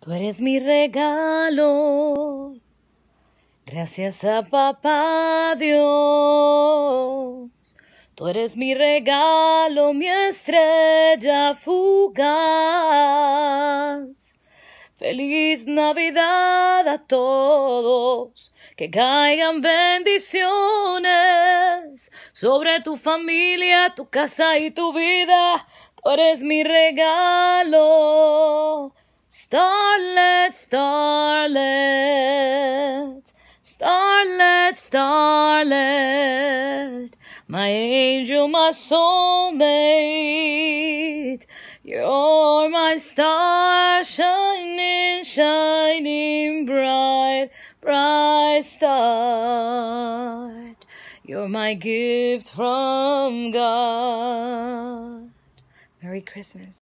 Tú eres mi regalo, gracias a papá Dios. Tú eres mi regalo, mi estrella fugaz. Feliz Navidad a todos, que caigan bendiciones sobre tu familia, tu casa y tu vida. Tú eres mi regalo. Starlet, starlet, starlet, starlet, my angel, my soulmate. You're my star, shining, shining bright, bright star. You're my gift from God. Merry Christmas.